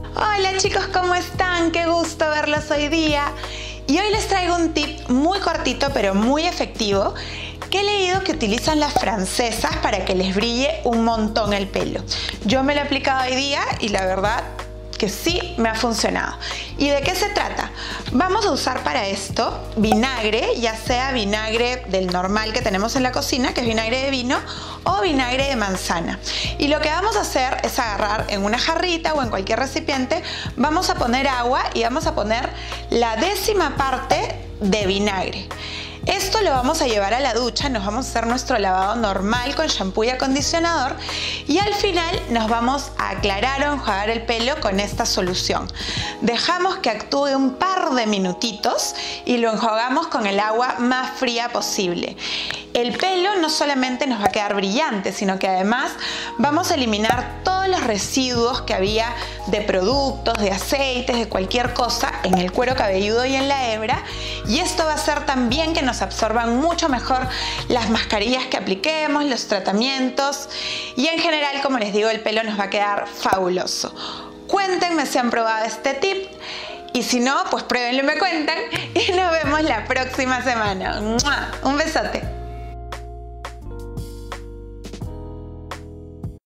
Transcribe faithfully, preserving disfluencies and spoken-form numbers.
Hola chicos, ¿cómo están? Qué gusto verlos hoy día. Y hoy les traigo un tip muy cortito pero muy efectivo que he leído que utilizan las francesas para que les brille un montón el pelo. Yo me lo he aplicado hoy día y la verdad que sí me ha funcionado. ¿Y de qué se trata? Vamos a usar para esto vinagre, ya sea vinagre del normal que tenemos en la cocina, que es vinagre de vino, o vinagre de manzana. Y lo que vamos a hacer es agarrar en una jarrita o en cualquier recipiente, vamos a poner agua y vamos a poner la décima parte de vinagre. Esto lo vamos a llevar a la ducha, nos vamos a hacer nuestro lavado normal con shampoo y acondicionador y al final nos vamos a aclarar o enjuagar el pelo con esta solución. Dejamos que actúe un par de minutitos y lo enjuagamos con el agua más fría posible. El pelo no solamente nos va a quedar brillante, sino que además vamos a eliminar todos los residuos que había de productos, de aceites, de cualquier cosa en el cuero cabelludo y en la hebra, y esto va a hacer también que nos absorban mucho mejor las mascarillas que apliquemos, los tratamientos, y en general, como les digo, el pelo nos va a quedar fabuloso. Cuéntenme si han probado este tip. Y si no, pues pruébenlo y me cuentan. Y nos vemos la próxima semana. ¡Mua! Un besote.